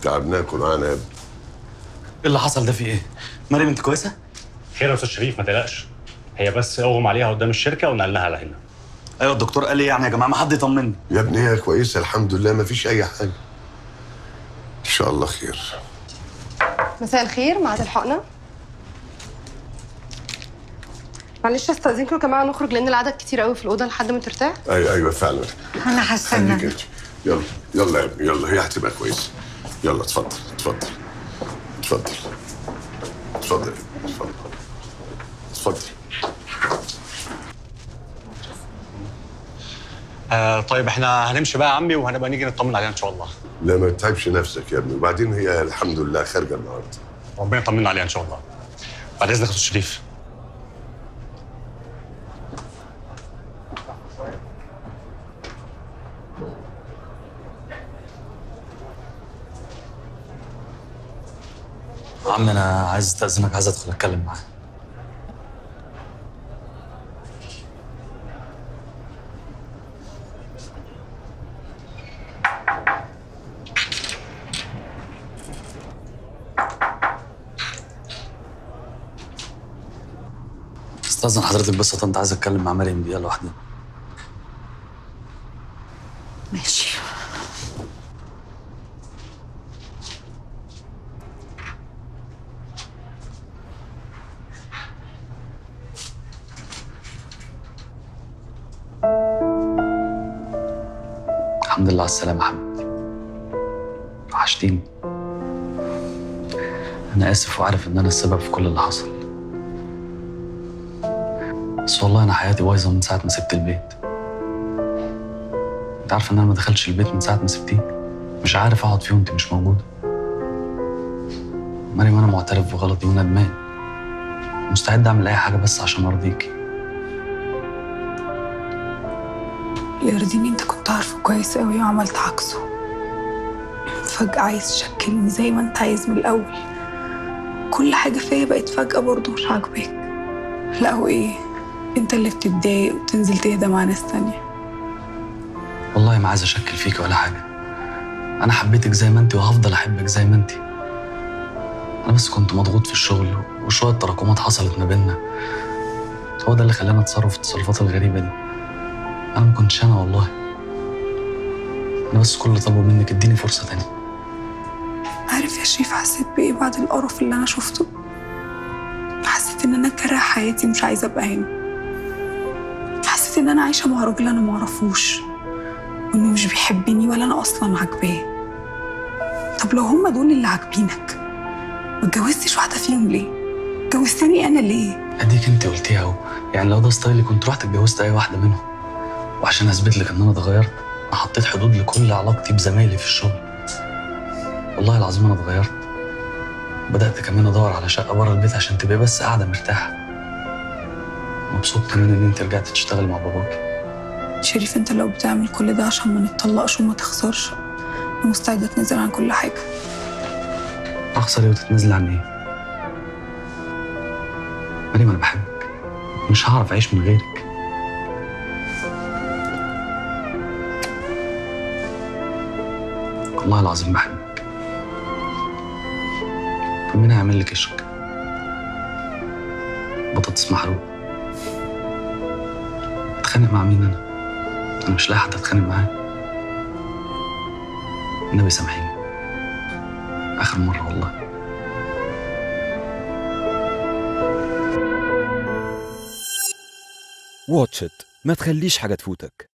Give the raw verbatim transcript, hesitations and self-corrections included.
تعبناكم معانا يا ابني. ايه اللي حصل ده؟ في ايه؟ مريم انت كويسه؟ خير يا استاذ شريف، ما تقلقش. هي بس اغمى عليها قدام الشركه ونقلناها على هنا. ايوه الدكتور قال ايه يعني يا جماعه؟ ما حد يطمني. يا ابني هي كويسه الحمد لله، ما فيش اي حاجه. ان شاء الله خير. مساء الخير، ميعاد الحقنه. معلش استاذنكم يا جماعه نخرج لان العدد كتير قوي في الاوضه لحد ما ترتاح. ايوه ايوه فعلا. انا هستنى. خليك انت. يلا يلا يا ابني يلا، هي هتبقى كويسه. يلا اتفضل اتفضل اتفضل اتفضل اتفضل اتفضل. آه طيب احنا هنمشي بقى يا عمي وهنبقى نيجي نطمن عليها ان شاء الله. لا ما تتعبش نفسك يا ابني، وبعدين هي الحمد لله خارجه النهارده. ربنا يطمنا عليها ان شاء الله. بعد اذنك يا استاذ شريف. عم انا عايز استاذنك، عايز ادخل اتكلم معاه. استاذن حضرتك بس، انت عايز اتكلم مع مريم دقيقه لوحدنا. ماشي. الحمد لله على السلامه يا حبيبتي. وحشتيني. انا اسف وعارف ان انا السبب في كل اللي حصل، بس والله انا حياتي بايظه من ساعه ما سبت البيت. انت عارفه ان انا ما دخلتش البيت من ساعه ما سبتيه. مش عارف اقعد فيه وانت مش موجوده. مريم انا معترف بغلطي وندمان، مستعد اعمل اي حاجه بس عشان ارضيكي. يرضيني انت كنت عارفه كويس قوي وعملت عكسه. فجأة عايز تشكلني زي ما انت عايز من الأول. كل حاجة فيا بقت فجأة برضه مش عاجباك. لا وايه؟ انت اللي بتتضايق وتنزل تهدى مع ناس تانية. والله ما عايز اشكل فيكي ولا حاجه. انا حبيتك زي ما انت وهفضل احبك زي ما انت. انا بس كنت مضغوط في الشغل وشويه تراكمات حصلت ما بيننا، هو ده اللي خلاني اتصرف التصرفات الغريبه دي. انا ما كنتش انا والله. انا بس كل اللي طلبه منك اديني فرصه تانية. عارف يا شريف حسيت بايه بعد القرف اللي انا شفته؟ حسيت ان انا كاره حياتي ومش عايزه ابقى هنا. حسيت ان انا عايشه مع راجل انا معرفوش، وانه مش بيحبني ولا انا اصلا عاجباه. طب لو هما دول اللي عاجبينك ما اتجوزتش واحده فيهم ليه؟ اتجوزتني انا ليه؟ اديك انت قلتيها اهو، يعني لو ده ستايلي كنت رحت اتجوزت اي واحده منهم. وعشان اثبت لك ان انا اتغيرت انا حطيت حدود لكل علاقتي بزمايلي في الشغل. والله العظيم انا اتغيرت. بدات كمان ادور على شقه بره البيت عشان تبقى بس قاعده مرتاحه. مبسوط كمان ان انت رجعت تشتغل مع باباكي. شريف انت لو بتعمل كل ده عشان ما نتطلقش وما تخسرش، انا مستعده اتنازل عن كل حاجه. اخسر ايه وتتنازل عن ايه؟ مريم انا بحبك، مش هعرف اعيش من غيرك. والله العظيم بحبك. طب مين هيعمل لك كشك؟ بطاطس محروق. اتخانق مع مين انا؟ انا مش لاقي حد اتخانق معاه. النبي سامحيني، اخر مره والله. واتش إت، ما تخليش حاجة تفوتك.